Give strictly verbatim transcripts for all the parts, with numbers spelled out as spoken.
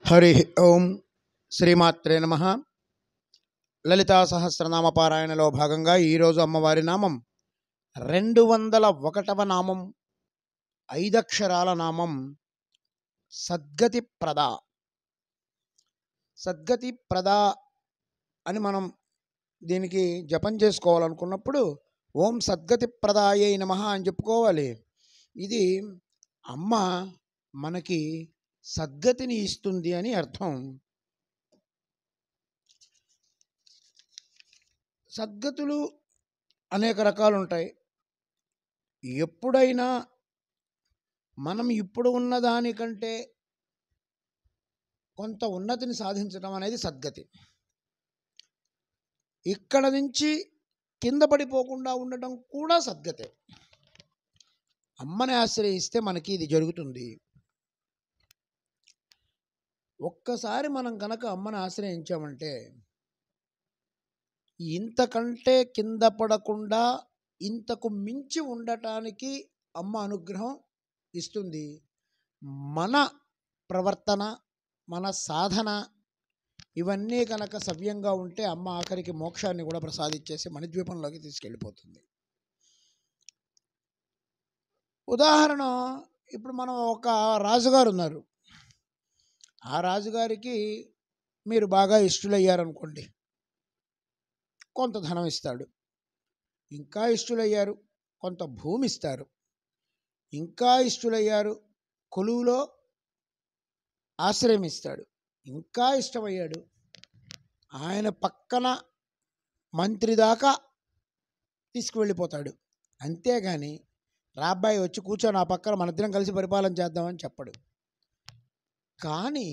హరి ఓం శ్రీమాత్రే నమః. లలితా సహస్రనామ పారాయణలో భాగంగా ఈరోజు అమ్మవారి నామం రెండు వందల ఒకటవ నామం, ఐదక్షరాల నామం సద్గతి ప్రద. సద్గతి ప్రద అని మనం దీనికి జపం చేసుకోవాలనుకున్నప్పుడు ఓం సద్గతి ప్రదాయై నమః అని చెప్పుకోవాలి. ఇది అమ్మ మనకి సద్గతిని ఇస్తుంది అని అర్థం. సద్గతులు అనేక రకాలు ఉంటాయి. ఎప్పుడైనా మనం ఇప్పుడు ఉన్న దానికంటే కొంత ఉన్నతిని సాధించడం అనేది సద్గతి. ఇక్కడ నుంచి కింద పడిపోకుండా ఉండటం కూడా సద్గతే. అమ్మని ఆశ్రయిస్తే మనకి ఇది జరుగుతుంది. ఒక్కసారి మనం కనుక అమ్మని ఆశ్రయించామంటే ఇంతకంటే కింద పడకుండా ఇంతకు మించి ఉండటానికి అమ్మ అనుగ్రహం ఇస్తుంది. మన ప్రవర్తన, మన సాధన ఇవన్నీ కనుక సవ్యంగా ఉంటే అమ్మ ఆఖరికి మోక్షాన్ని కూడా ప్రసాదించేసి మణిద్వీపంలోకి తీసుకెళ్ళిపోతుంది. ఉదాహరణ, ఇప్పుడు మనం ఒక రాజుగారు ఉన్నారు. ఆ రాజుగారికి మీరు బాగా ఇష్టలయ్యారనుకోండి, కొంత ధనం ఇస్తాడు. ఇంకా ఇష్టలయ్యారు, కొంత భూమి ఇస్తారు. ఇంకా ఇష్టలయ్యారు, కొలువులో ఆశ్రయం ఇస్తాడు. ఇంకా ఇష్టమయ్యాడు, ఆయన పక్కన మంత్రి దాకా తీసుకువెళ్ళిపోతాడు. అంతేగాని రాబ్బాయి వచ్చి కూర్చొని నా పక్కన మన ఇద్దరం కలిసి పరిపాలన చేద్దామని చెప్పడు. కానీ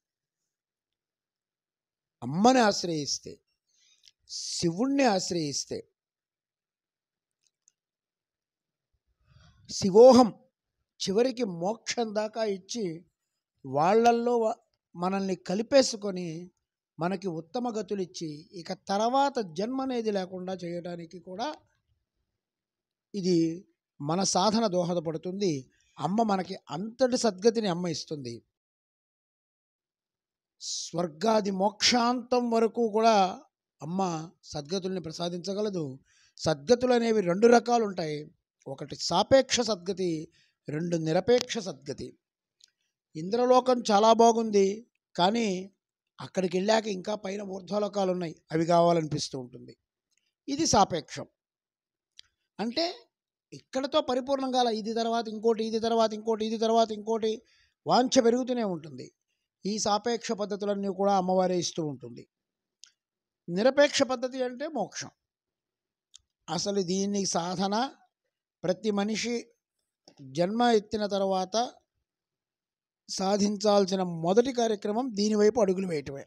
అమ్మని ఆశ్రయిస్తే, శివుణ్ణి ఆశ్రయిస్తే, శివోహం చివరికి మోక్షం దాకా ఇచ్చి వాళ్ళల్లో మనల్ని కలిపేసుకొని మనకి ఉత్తమ గతులు ఇచ్చి ఇక తర్వాత జన్మ అనేది లేకుండా చేయడానికి కూడా ఇది మన సాధన దోహదపడుతుంది. అమ్మ మనకి అంతటి సద్గతిని అమ్మ ఇస్తుంది. స్వర్గాది మోక్షాంతం వరకు కూడా అమ్మ సద్గతుల్ని ప్రసాదించగలదు. సద్గతులు అనేవి రెండు రకాలు ఉంటాయి. ఒకటి సాపేక్ష సద్గతి, రెండు నిరపేక్ష సద్గతి. ఇంద్రలోకం చాలా బాగుంది, కానీ అక్కడికి వెళ్ళాక ఇంకా పైన ఊర్ధ్వలోకాలు ఉన్నాయి, అవి కావాలనిపిస్తూ ఉంటుంది. ఇది సాపేక్షం. అంటే ఇక్కడతో పరిపూర్ణం కాల, ఇది తర్వాత ఇంకోటి, ఇది తర్వాత ఇంకోటి, ఇది తర్వాత ఇంకోటి, వాంఛ పెరుగుతూనే ఉంటుంది. ఈ సాపేక్ష పద్ధతులన్నీ కూడా అమ్మవారే ఇస్తూ ఉంటుంది. నిరపేక్ష పద్ధతి అంటే మోక్షం. అసలు దీన్ని సాధన ప్రతి మనిషి జన్మ ఎత్తిన తర్వాత సాధించాల్సిన మొదటి కార్యక్రమం దీనివైపు అడుగులు వేయటమే.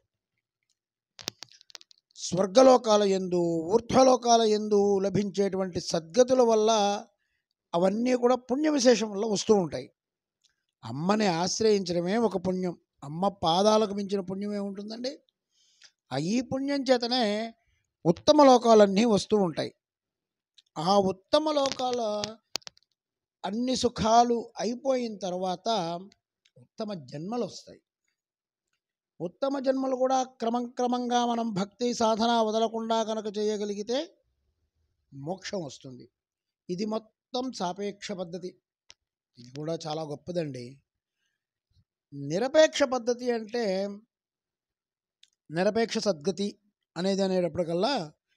స్వర్గలోకాల యందు, ఊర్ధ్వలోకాల యందు లభించేటువంటి సద్గతుల వల్ల అవన్నీ కూడా పుణ్య విశేషం వల్ల వస్తూ ఉంటాయి. అమ్మని ఆశ్రయించడమే ఒక పుణ్యం. అమ్మ పాదాలకు మించిన పుణ్యమే ఉంటుందండి. ఆ ఈ పుణ్యం చేతనే ఉత్తమ లోకాలన్నీ వస్తూ ఉంటాయి. ఆ ఉత్తమ లోకాల అన్ని సుఖాలు అయిపోయిన తర్వాత ఉత్తమ జన్మలు వస్తాయి. ఉత్తమ జన్మలు కూడా క్రమం క్రమంగా మనం భక్తి సాధన వదలకుండా కనుక చేయగలిగితే మోక్షం వస్తుంది. ఇది మొత్తం సాపేక్ష పద్ధతి. ఇది కూడా చాలా గొప్పదండి. నిరపేక్ష పద్ధతి అంటే, నిరపేక్ష సద్గతి అనేది అనేటప్పటికల్లా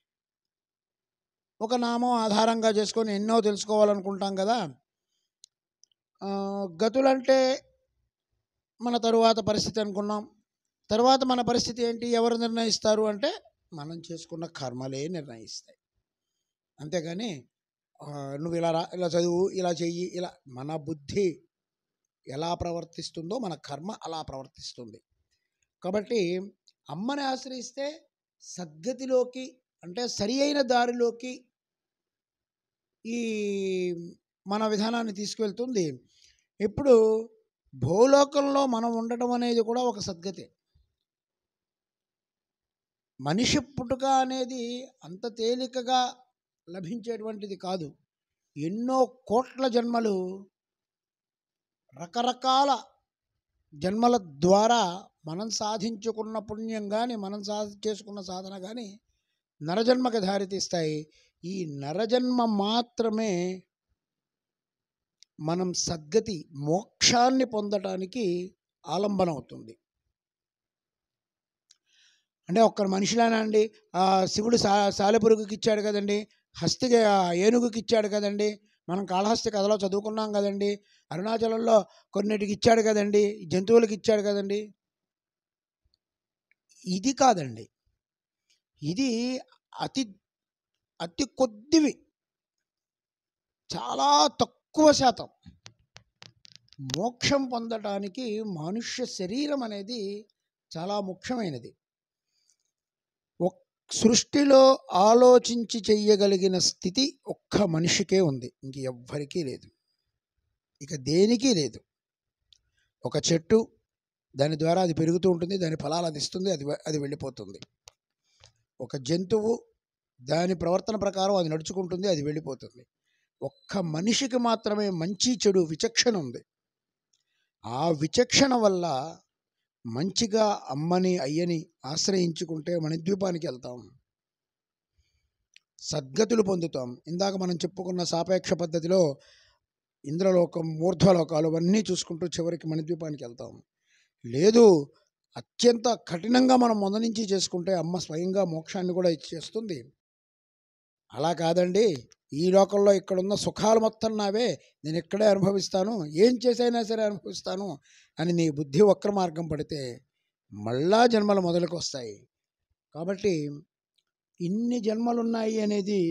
ఒక నామం ఆధారంగా చేసుకొని ఎన్నో తెలుసుకోవాలనుకుంటాం కదా. గతులంటే మన తరువాత పరిస్థితి అనుకున్నాం. తర్వాత మన పరిస్థితి ఏంటి, ఎవరు నిర్ణయిస్తారు అంటే మనం చేసుకున్న కర్మలే నిర్ణయిస్తాయి. అంతేగాని నువ్వు ఇలా రా, ఇలా చదువు, ఇలా చెయ్యి, ఇలా మన బుద్ధి ఎలా ప్రవర్తిస్తుందో మన కర్మ అలా ప్రవర్తిస్తుంది. కాబట్టి అమ్మని ఆశ్రయిస్తే సద్గతిలోకి, అంటే సరి అయిన దారిలోకి ఈ మన విధానాన్ని తీసుకువెళ్తుంది. ఇప్పుడు భూలోకంలో మనం ఉండటం అనేది కూడా ఒక సద్గతే. మనిషి పుట్టుక అనేది అంత తేలికగా లభించేటువంటిది కాదు. ఎన్నో కోట్ల జన్మలు, రకరకాల జన్మల ద్వారా మనం సాధించుకున్న పుణ్యం కానీ మనం సా చేసుకున్న సాధన కానీ నరజన్మకి దారితీస్తాయి. ఈ నరజన్మ మాత్రమే మనం సద్గతి మోక్షాన్ని పొందటానికి ఆలంబనం అవుతుంది. అంటే ఒక్క మనిషిలానా అండి? శివుడు సా సాలెపురుగుకి ఇచ్చాడు కదండి, హస్తికి ఏనుగుకి ఇచ్చాడు కదండి, మనం కాళహస్తి కథలో చదువుకున్నాం కదండి, అరుణాచలంలో కొన్నిటికి ఇచ్చాడు కదండి, జంతువులకి ఇచ్చాడు కదండి. ఇది కాదండి, ఇది అతి అతి కొద్దివి, చాలా తక్కువ శాతం. మోక్షం పొందటానికి మనుష్య శరీరం అనేది చాలా ముఖ్యమైనది. సృష్టిలో ఆలోచించి చెయ్యగలిగిన స్థితి ఒక్క మనిషికే ఉంది, ఇంక ఎవ్వరికీ లేదు, ఇక దేనికి లేదు. ఒక చెట్టు, దాని ద్వారా అది పెరుగుతూ ఉంటుంది, దాని ఫలాలు అది ఇస్తుంది, అది అది వెళ్ళిపోతుంది. ఒక జంతువు, దాని ప్రవర్తన ప్రకారం అది నడుచుకుంటుంది, అది వెళ్ళిపోతుంది. ఒక్క మనిషికి మాత్రమే మంచి చెడు విచక్షణ ఉంది. ఆ విచక్షణ వల్ల మంచిగా అమ్మని అయ్యని ఆశ్రయించుకుంటే మణిద్వీపానికి వెళ్తాం, సద్గతులు పొందుతాం. ఇందాక మనం చెప్పుకున్న సాపేక్ష పద్ధతిలో ఇంద్రలోకం, మూర్ధ్వలోకాలు అవన్నీ చూసుకుంటూ చివరికి మణిద్వీపానికి వెళ్తాం. లేదు, అత్యంత కఠినంగా మనం మొదటి నుంచి చేసుకుంటే అమ్మ స్వయంగా మోక్షాన్ని కూడా ఇచ్చేస్తుంది. అలా కాదండి, ఈ లోకంలో ఇక్కడున్న సుఖాలు మొత్తం నావే, నేను ఇక్కడే అనుభవిస్తాను, ఏం చేసైనా సరే అనుభవిస్తాను అని నీ బుద్ధి వక్ర మార్గం పడితే మళ్ళా జన్మలు మొదలుకు వస్తాయి. కాబట్టి ఇన్ని జన్మలున్నాయి అనేది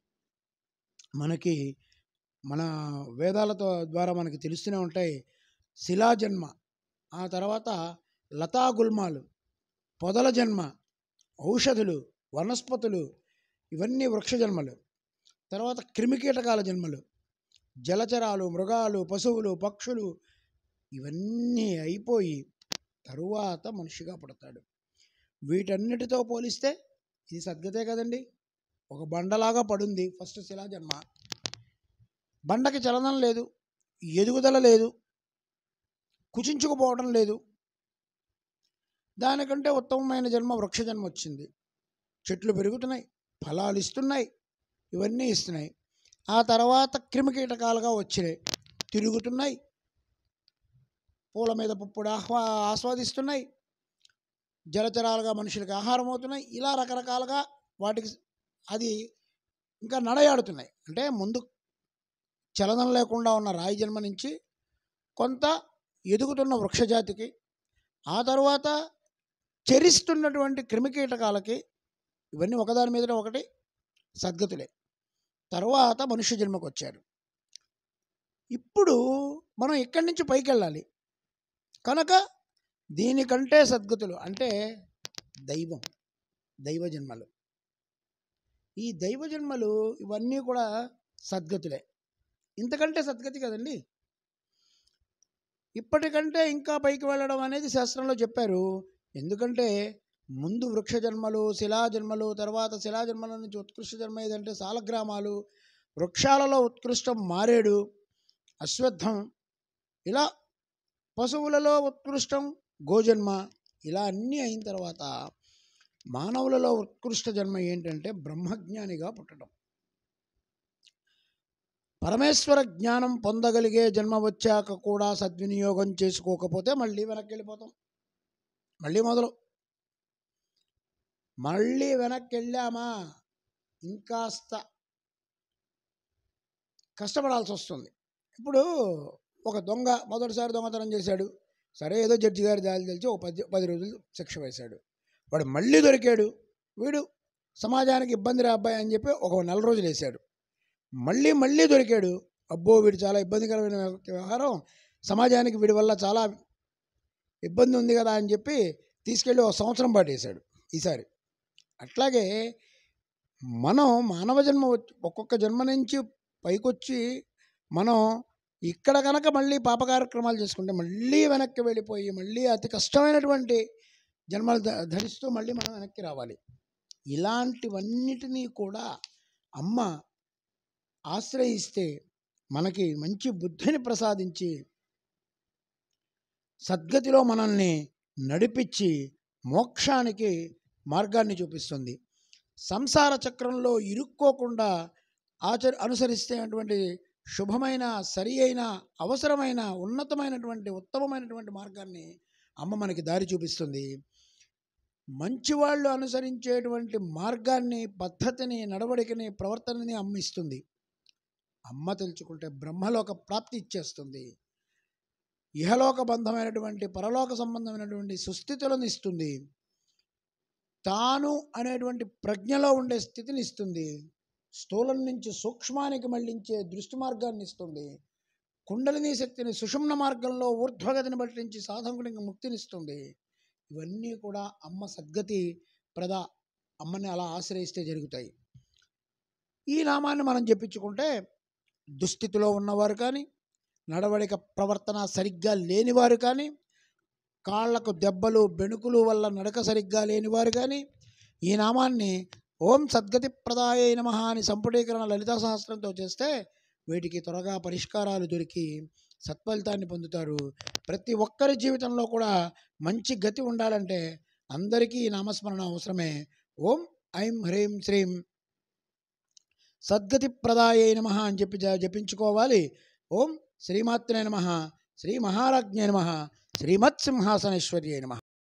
మనకి మన వేదాలతో ద్వారా మనకి తెలుస్తూనే ఉంటాయి. శిలాజన్మ, ఆ తర్వాత లతాగుల్మాలు, పొదల జన్మ, ఔషధులు, వనస్పతులు, ఇవన్నీ వృక్ష జన్మలు. తర్వాత క్రిమికీటకాల జన్మలు, జలచరాలు, మృగాలు, పశువులు, పక్షులు, ఇవన్నీ అయిపోయి తరువాత మనిషిగా పుడతాడు. వీటన్నిటితో పోలిస్తే ఇది సద్గతే కదండి. ఒక బండలాగా పడుంది ఫస్ట్ శిలాజన్మ. బండకి చలనం లేదు, ఎదుగుదల లేదు, కుచించుకుపోవడం లేదు. దానికంటే ఉత్తమమైన జన్మ వృక్ష జన్మ వచ్చింది. చెట్లు పెరుగుతున్నాయి, ఫలాలు ఇస్తున్నాయి, ఇవన్నీ ఇస్తున్నాయి. ఆ తర్వాత క్రిమికీటకాలుగా వచ్చినాయి, తిరుగుతున్నాయి, పూల మీద పుప్పుడు ఆహ్వా ఆస్వాదిస్తున్నాయి, జలచరాలుగా మనుషులకి ఆహారం అవుతున్నాయి. ఇలా రకరకాలుగా వాటికి అది ఇంకా నడయాడుతున్నాయి. అంటే ముందు చలనం లేకుండా ఉన్న రాయి జన్మ నుంచి కొంత ఎదుగుతున్న వృక్షజాతికి, ఆ తర్వాత చరిస్తున్నటువంటి క్రిమికీటకాలకి, ఇవన్నీ ఒకదాని మీద ఒకటి సద్గతులే. తర్వాత మనుష్య జన్మకు వచ్చారు. ఇప్పుడు మనం ఇక్కడి నుంచి పైకి వెళ్ళాలి కనుక దీనికంటే సద్గతులు అంటే దైవం, దైవ జన్మలు. ఈ దైవ జన్మలు ఇవన్నీ కూడా సద్గతులే. ఇంతకంటే సద్గతి కదండి. ఇప్పటికంటే ఇంకా పైకి వెళ్ళడం అనేది శాస్త్రంలో చెప్పారు. ఎందుకంటే ముందు వృక్ష జన్మలు, శిలా జన్మలు, తర్వాత శిలా జన్మల నుంచి ఉత్కృష్ట జన్మ ఏదంటే సాలగ్రామాలు, వృక్షాలలో ఉత్కృష్టం మారేడు, అశ్వత్థం, ఇలా పశువులలో ఉత్కృష్టం గోజన్మ. ఇలా అన్నీ అయిన తర్వాత మానవులలో ఉత్కృష్ట జన్మ ఏంటంటే బ్రహ్మజ్ఞానిగా పుట్టడం. పరమేశ్వర జ్ఞానం పొందగలిగే జన్మ వచ్చాక కూడా సద్వినియోగం చేసుకోకపోతే మళ్ళీ వెనక్కి వెళ్ళిపోతాం, మళ్ళీ మొదలు. మళ్ళీ వెనక్కి వెళ్ళామా ఇంకాస్త కష్టపడాల్సి వస్తుంది. ఇప్పుడు ఒక దొంగ మొదటిసారి దొంగతనం చేశాడు, సరే ఏదో జడ్జి గారి దారి తెలిసి ఒక పది పది రోజులు శిక్ష వేశాడు. వాడు మళ్ళీ దొరికాడు, వీడు సమాజానికి ఇబ్బంది రా అబ్బాయి అని చెప్పి ఒక నెల రోజులు వేశాడు. మళ్ళీ మళ్ళీ దొరికాడు, అబ్బో వీడు చాలా ఇబ్బందికరమైన వ్యవహారం, సమాజానికి వీడి వల్ల చాలా ఇబ్బంది ఉంది కదా అని చెప్పి తీసుకెళ్ళి ఒక సంవత్సరం పాటు వేశాడు ఈసారి. అట్లాగే మనం మానవ జన్మ ఒక్కొక్క జన్మ నుంచి పైకొచ్చి మనం ఇక్కడ కనుక మళ్ళీ పాప కార్యక్రమాలు చేసుకుంటే మళ్ళీ వెనక్కి వెళ్ళిపోయి మళ్ళీ అతి కష్టమైనటువంటి జన్మలు ధరిస్తూ మళ్ళీ మనం వెనక్కి రావాలి. ఇలాంటివన్నిటినీ కూడా అమ్మ ఆశ్రయిస్తే మనకి మంచి బుద్ధిని ప్రసాదించి సద్గతిలో మనల్ని నడిపించి మోక్షానికి మార్గాన్ని చూపిస్తుంది. సంసార చక్రంలో ఇరుక్కోకుండా ఆచర అనుసరిస్తేటువంటి శుభమైన, సరి అయిన, అవసరమైన, ఉన్నతమైనటువంటి, ఉత్తమమైనటువంటి మార్గాన్ని అమ్మ మనకి దారి చూపిస్తుంది. మంచివాళ్ళు అనుసరించేటువంటి మార్గాన్ని, పద్ధతిని, నడవడికని, ప్రవర్తనని అమ్మ ఇస్తుంది. అమ్మ తెలుసుకుంటే బ్రహ్మలోక ప్రాప్తి ఇచ్చేస్తుంది. ఇహలోక బంధమైనటువంటి, పరలోక సంబంధమైనటువంటి సుస్థితులను ఇస్తుంది. తాను అనేటువంటి ప్రజ్ఞలో ఉండే స్థితిని ఇస్తుంది. స్థూలం నుంచి సూక్ష్మానికి మళ్లించే దృష్టి మార్గాన్ని ఇస్తుంది. కుండలిని శక్తిని సుషుమ్న మార్గంలో ఊర్ధ్వగతిని పట్టించి సాధకునికి ముక్తినిస్తుంది. ఇవన్నీ కూడా అమ్మ సద్గతి ప్రద అమ్మని అలా ఆశ్రయిస్తే జరుగుతాయి. ఈ నామాన్ని మనం చెప్పించుకుంటే దుస్థితిలో ఉన్నవారు కానీ, నడవడిక ప్రవర్తన సరిగ్గా లేనివారు కానీ, కాళ్లకు దెబ్బలు, బెణుకులు వల్ల నడక సరిగ్గా లేనివారు కానీ ఈ నామాన్ని ఓం సద్గతి ప్రదాయ నమః అని సంపుటీకరణ లలితా సహస్రంతో చేస్తే వీటికి త్వరగా పరిష్కారాలు దొరికి సత్ఫలితాన్ని పొందుతారు. ప్రతి ఒక్కరి జీవితంలో కూడా మంచి గతి ఉండాలంటే అందరికీ ఈ నామస్మరణ అవసరమే. ఓం ఐం హ్రీం శ్రీం సద్గతి ప్రదాయ నమః అని చెప్పి జపించుకోవాలి. ఓం శ్రీమాత్రే నమః, శ్రీ మహారాజ్ఞే నమః, శ్రీమత్సింహాసనేశ్వర్యే నమః.